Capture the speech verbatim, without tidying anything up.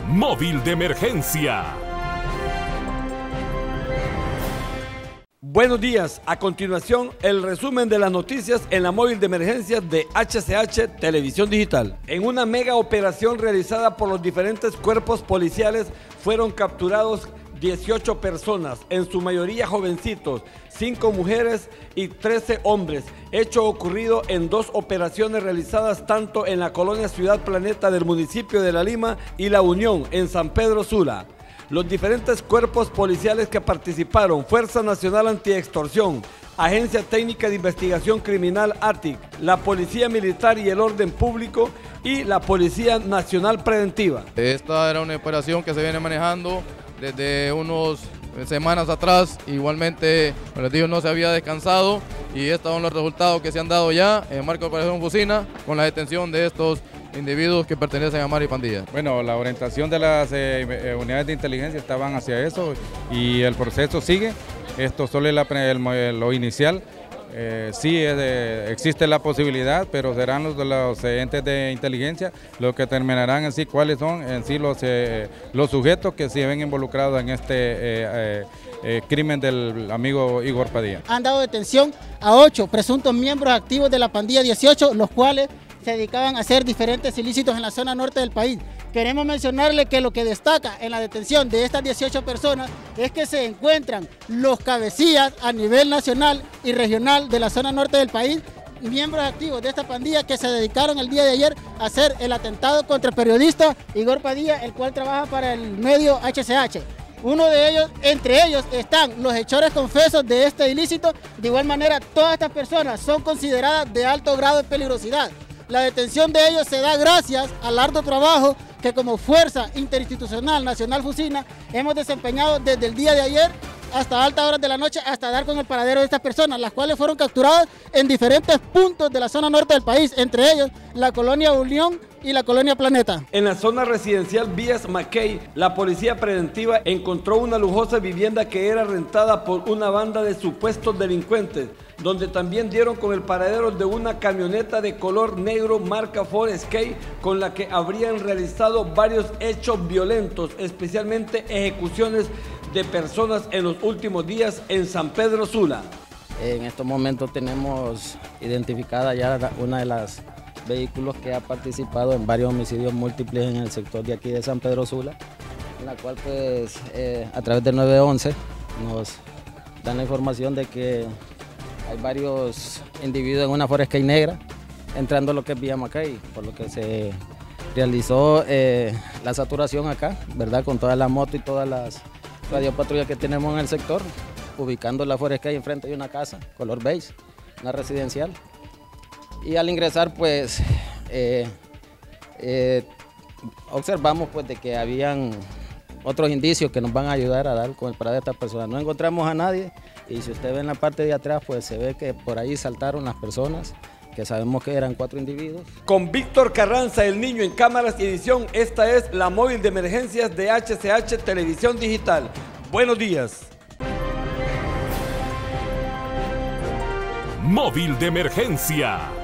Móvil de emergencia. Buenos días, a continuación el resumen de las noticias en la móvil de emergencias de H C H Televisión Digital. En una mega operación realizada por los diferentes cuerpos policiales fueron capturados dieciocho personas, en su mayoría jovencitos, cinco mujeres y trece hombres, hecho ocurrido en dos operaciones realizadas tanto en la colonia Ciudad Planeta del municipio de La Lima y La Unión en San Pedro Sula. Los diferentes cuerpos policiales que participaron: Fuerza Nacional Antiextorsión, Agencia Técnica de Investigación Criminal A T I C, la Policía Militar y el Orden Público y la Policía Nacional Preventiva. Esta era una operación que se viene manejando desde unas semanas atrás. Igualmente, como les digo, no se había descansado y estos son los resultados que se han dado ya en marco de Operación Fusina con la detención de estos individuos que pertenecen a Mari Pandilla. Bueno, la orientación de las eh, unidades de inteligencia estaban hacia eso y el proceso sigue. Esto solo es la, el, lo inicial. Eh, sí eh, existe la posibilidad, pero serán los, los eh, entes de inteligencia los que determinarán en sí cuáles son en sí los, eh, los sujetos que se ven involucrados en este eh, eh, eh, crimen del amigo Igor Padilla. Han dado detención a ocho presuntos miembros activos de la pandilla dieciocho, los cuales se dedicaban a hacer diferentes ilícitos en la zona norte del país. Queremos mencionarle que lo que destaca en la detención de estas dieciocho personas es que se encuentran los cabecillas a nivel nacional y regional de la zona norte del país, miembros activos de esta pandilla que se dedicaron el día de ayer a hacer el atentado contra el periodista Igor Padilla, el cual trabaja para el medio H C H. Uno de ellos, entre ellos están los hechores confesos de este ilícito. De igual manera, todas estas personas son consideradas de alto grado de peligrosidad. La detención de ellos se da gracias al arduo trabajo que como Fuerza Interinstitucional Nacional Fusina hemos desempeñado desde el día de ayer hasta altas horas de la noche, hasta dar con el paradero de estas personas, las cuales fueron capturadas en diferentes puntos de la zona norte del país, entre ellos la colonia Unión y la colonia Planeta. En la zona residencial Vías Mackay, la policía preventiva encontró una lujosa vivienda que era rentada por una banda de supuestos delincuentes, donde también dieron con el paradero de una camioneta de color negro marca Ford Escape, con la que habrían realizado varios hechos violentos, especialmente ejecuciones de personas en los últimos días en San Pedro Sula. En estos momentos tenemos identificada ya una de las vehículos que ha participado en varios homicidios múltiples en el sector de aquí de San Pedro Sula, en la cual pues eh, a través del nueve once nos dan la información de que hay varios individuos en una Ford Escape negra entrando a lo que es Vía Mackay, por lo que se realizó eh, la saturación acá, ¿verdad? Con toda la moto y todas las radiopatrullas que tenemos en el sector, ubicando la Ford Escape enfrente de una casa color beige, una residencial. Y al ingresar pues eh, eh, observamos pues de que habían otros indicios que nos van a ayudar a dar con el paradero de estas personas. No encontramos a nadie y si usted ve en la parte de atrás pues se ve que por ahí saltaron las personas, que sabemos que eran cuatro individuos. Con Víctor Carranza, el niño en cámaras y edición, esta es la móvil de emergencias de H C H Televisión Digital. Buenos días. Móvil de emergencia.